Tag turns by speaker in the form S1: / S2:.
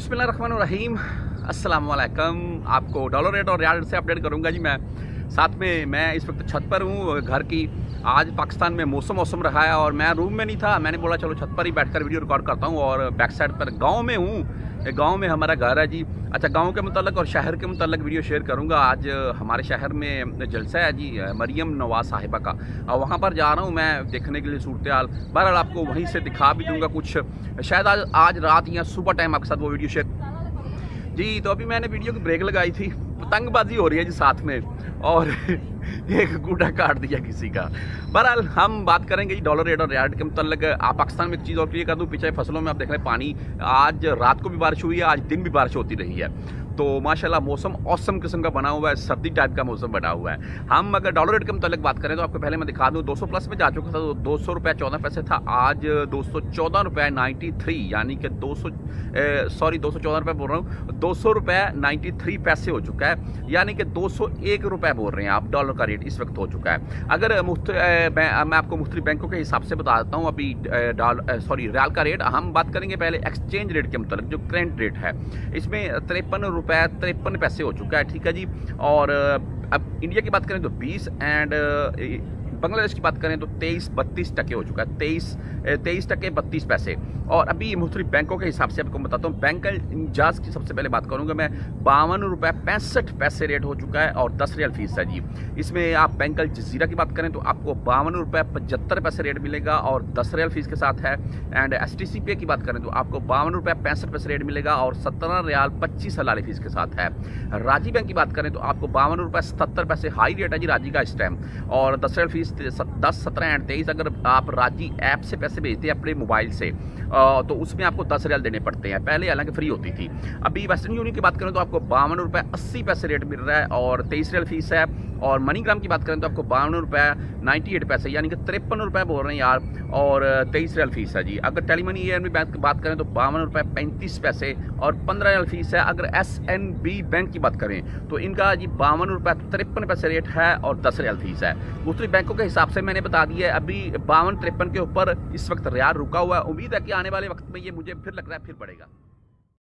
S1: बिस्मिल्लाहिर्रहमानिर्रहीम, अस्सलाम वालेकुम। आपको डॉलर रेट और रियाल रेट से अपडेट करूंगा जी। मैं साथ में मैं इस वक्त छत पर हूँ घर की। आज पाकिस्तान में मौसम रहा है और मैं रूम में नहीं था। मैंने बोला चलो छत पर ही बैठकर वीडियो रिकॉर्ड करता हूँ। और बैक साइड पर गांव में हूँ, गांव में हमारा घर है जी। अच्छा, गांव के मुताल्लिक और शहर के मुताल्लिक वीडियो शेयर करूंगा। आज हमारे शहर में जलसा है जी मरियम नवाज साहिबा का, और वहाँ पर जा रहा हूँ मैं देखने के लिए सूरत हाल। बहरहाल आपको वहीं से दिखा भी दूंगा कुछ, शायद आज रात या सुबह टाइम आपके साथ वो वीडियो शेयर जी। तो अभी मैंने वीडियो की ब्रेक लगाई थी, पतंगबाजी हो रही है जी साथ में, और एक गुड्डा काट दिया किसी का। बहरहाल हम बात करेंगे जी डॉलर रेट और रियाल के मुताल्लिक। आप पाकिस्तान में एक चीज़ और क्लियर कर दूँ, पीछे फसलों में आप देख रहे हैं पानी। आज रात को भी बारिश हुई है, आज दिन भी बारिश होती रही है। तो माशाल्लाह मौसम औसम किस्म का बना हुआ है, सर्दी टाइप का मौसम बना हुआ है। हम अगर डॉलर रेट के मुताल्लिक बात करें तो आपको पहले मैं दिखा दूँ, 200 प्लस में जा चुका था। तो 200 रुपये 14 पैसे था, आज 214 रुपये 93, यानी कि 214 रुपये बोल रहा हूँ, 200 रुपये 93 पैसे हो चुका है, यानी कि 201 रुपये बोल रहे हैं आप। डॉलर का रेट इस वक्त हो चुका है। अगर मैं आपको मुख्तलिफ बैंकों के हिसाब से बता देता हूँ अभी रियाल का रेट। हम बात करेंगे पहले एक्सचेंज रेट के मुताल्लिक, जो करेंट रेट है इसमें 53 रुपये 53 पैसे हो चुका है, ठीक है जी। और अब इंडिया की बात करें तो 20 एंड बांग्लादेश की बात करें तो 23-32 टके हो चुका है, 23 टके 32 पैसे। और अभी मुख्तलिफ बैंकों के हिसाब से आपको बताता हूँ। बैंक इंजाज की सबसे पहले बात करूँगा मैं, 52 रुपये 65 पैसे रेट हो चुका है और 10 रियाल फीस है जी। इसमें आप बैंक जजीरा की बात करें तो आपको 52 रुपये 75 पैसे रेट मिलेगा और 10 रियाल फीस के साथ है। एंड STCPay की बात करें तो आपको 52 रुपये 65 पैसे रेट मिलेगा और 17 रियाल 25 हलाली फीस के साथ है। राजी बैंक की बात करें तो आपको 52 रुपये 77 पैसे हाई रेट है जी राजी का इस टाइम, और 10 रियाल फीस 10, 17 एंड 23। अगर आप राजी ऐप से पैसे भेजते हैं अपने मोबाइल से तो उसमें आपको 10 रियाल देने पड़ते हैं, पहले हालांकि फ्री होती थी। अभी वेस्टर्न यूनियन की बात करें तो आपको 52 रुपये 80 पैसे रेट मिल रहा है और 23 रियाल फीस है। और मनीग्राम की बात करें तो आपको 52 रुपये 98 पैसे, यानी कि 53 रुपये बोल रहे हैं यार, और 23 रियाल फीस है जी। अगर टेलीमनी ANB बैंक की बात करें तो 52 रुपये 35 पैसे और 15 रियाल फीस है। अगर SNB बैंक की बात करें तो इनका जी 52 रुपये 53 पैसे रेट है और 10 रियाल फीस है। दूसरी बैंकों के हिसाब से मैंने बता दिया है। अभी 52-53 के ऊपर इस वक्त रियाल रुका हुआ है। उम्मीद है कि आने वाले वक्त में ये मुझे फिर लग रहा है फिर बढ़ेगा।